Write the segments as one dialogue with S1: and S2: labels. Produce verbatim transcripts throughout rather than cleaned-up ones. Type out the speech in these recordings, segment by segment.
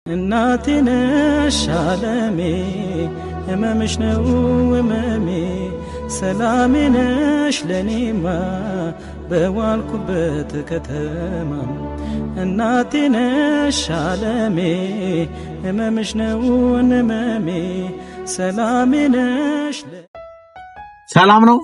S1: እናቴ ነሽ ዓለሜ ህመምሽ ነው ህመሜ ሰላሜ ነሽ ለኔማ በዋልኩበት ከተማ እናቴ ነሽ ዓለሜ ህመምሽ ነው ህመሜ ሰላሜ ነሽ
S2: ሰላም ነው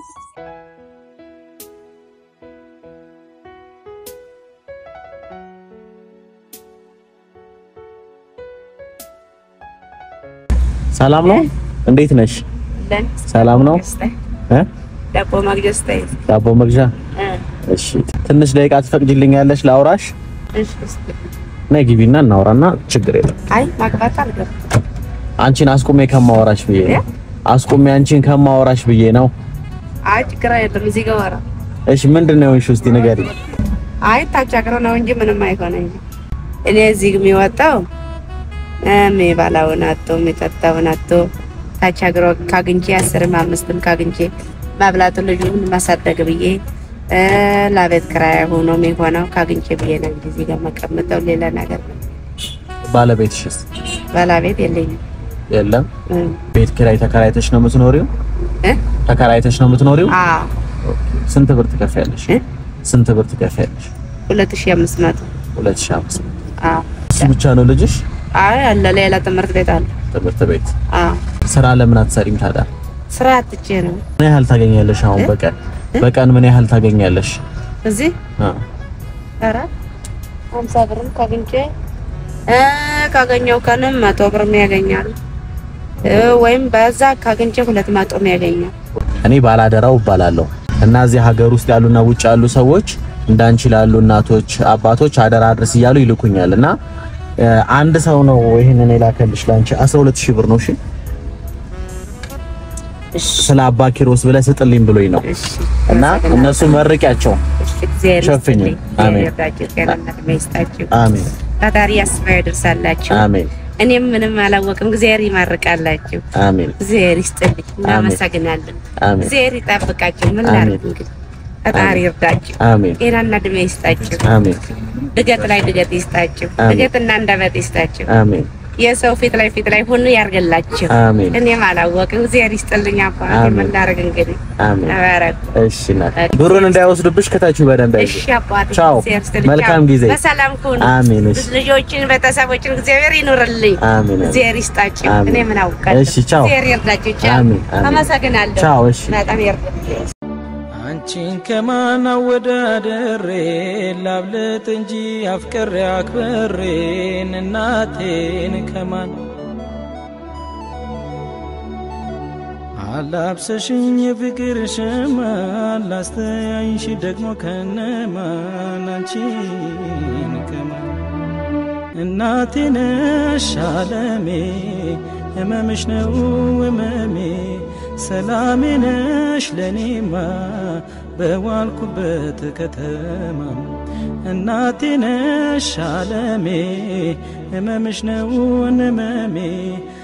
S2: ሰላም ነው እንዴት ነሽ ሰላም ነው እ
S3: ዳቦ ማግጀስታይ
S2: ዳቦ መግዣ እሺ ትንሽ ደቂቃ ትፈቅጂልኛለሽ ላውራሽ
S3: እሺ
S2: ነይ ግቢና እናውራና ችግር የለም
S3: አይ ማግባት አልገባ
S2: አንቺን አስቆሜ ከማወራሽ ብዬ አስቆሜ አንቺን ከማወራሽ ብዬ ነው
S3: አይ ችግር የለም እዚህ ጋር ወራ
S2: እሺ ምንድነው እሺ እስቲ ንገሪ
S3: አይ ታጫቅረው ነው እንጂ ምንም አይሆነኝ እኔ እዚህ ግሚ ወጣው እኔ ባላውናቶ መጣጣውናቶ ታጫግሮ ካግንጂ አስርም አምስትም ካግንጂ ማብላቱ ልጁን ማሳደግ ብዬ እ ላቤት ክራይ ሆኖ የሚሆነው ካግንጂ ብዬ ነው እዚህ ጋር መቀመጠው ሌላ ነገር ነው
S2: ባለቤትሽስ
S3: ባለቤት የለኝም
S2: የለም ቤት ኪራይ ተከራይተሽ ነው የምትኖሪው
S3: እ
S2: ተከራይተሽ ነው የምትኖሪው
S3: አዎ
S2: ስንት ብር ትከፍያለሽ ስንት ብር ትከፍያለሽ
S3: ሁለት ሺህ አምስት መቶ
S2: ሁለት ሺህ አምስት መቶ
S3: አዎ
S2: እሱ ብቻ ነው ልጅሽ
S3: አይ አለ ሌላ ትምህርት ቤት አለ
S2: ትምህርት ቤት
S3: አዎ
S2: ስራ ለምን አትሰሪም ታዲያ
S3: ስራ አጥቼ ነው
S2: ምን ያህል ታገኛለሽ አሁን በቀን በቀን ምን ያህል ታገኛለሽ
S3: እዚህ
S2: አ
S3: አራ ሃምሳ ብር ካገኘ እ ካገኘው ከነም መቶ ብር ያገኛል እ ወይም በዛ ካገኘ ሁለት መቶ ያገኛል
S2: እኔ ባላደራው እባላለሁ እና እዚህ ሀገር ውስጥ ያሉና ውጭ ያሉ ሰዎች እንዳንቺ ላሉ እናቶች አባቶች አደራ አድርስ ይያሉ ይልኩኛልና አንድ ሰው ነው ይሄንን የላከልሽ ላንቺ አስራ ሁለት ሺህ ብር ነው እሺ ስለ አባ ኪሮስ ብለ ስጥልኝ ብሎኝ ነው እና እነሱ መርቂያቸው ሸፍኝ አሜን አሜን
S3: ታታሪ ያስፋይ ደርሳላችሁ
S2: አሜን
S3: እኔም ምንም አላወቅም እግዚአብሔር ይማርካላችሁ
S2: አሜን
S3: እግዚአብሔር ይስጥልኝ እናመሰግናለን እግዚአብሔር ይጠብቃችሁ ምን ላድርግ እንግዲህ ታታሪ ይርዳችሁ
S2: አሜን
S3: ጤናና ዕድሜ ይስጣችሁ
S2: አሜን
S3: ድገት ላይ ድገት ይስጣችሁ ድገትና እንደበት ይስጣችሁ
S2: አሜን
S3: የሰው ፊት ላይ ፊት ላይ ሁሉ ያርገላችሁ
S2: አሜን
S3: እኔም አላወቅም እግዚአብሔር ይስጥልኝ አባ ምን ላድርግ እንግዲህ
S2: አሜን
S3: አባረክ
S2: እሺ ናት ብሩን እንዳይወስዱብሽ ከታች በደንብ አይሽ
S3: እሺ አባቴ
S2: ቻው መልካም ጊዜ
S3: በሰላም ሁኑ
S2: አሜን እሺ
S3: ልጆችን ቤተሰቦችን እግዚአብሔር ይኑርልኝ
S2: አሜን
S3: እግዚአብሔር ይስጣችሁ እኔ ምን አውቃለሁ
S2: እሺ ቻው
S3: እግዚአብሔር ይርዳችሁ ቻው
S2: አሜን
S3: አመሰግናለሁ
S2: ቻው እሺ
S3: በጣም ይርዳችሁ
S1: አንቺን ከማን አወዳደሬ ላብልጥ እንጂ አፍቅሬ አክብሬ እናቴን ከማን አላብሰሽኝ ፍቅር ሸማ ላስተያይሽ ደግሞ ከነማን አንቺን ከማን እናቴ ነሽ ዓለሜ ህመምሽ ነው ህመሜ ሰላሜ ነሽ ለኔማ በዋልኩበት ከተማ እናቴ ነሽ ዓለሜ ህመምሽ ነው ህመሜ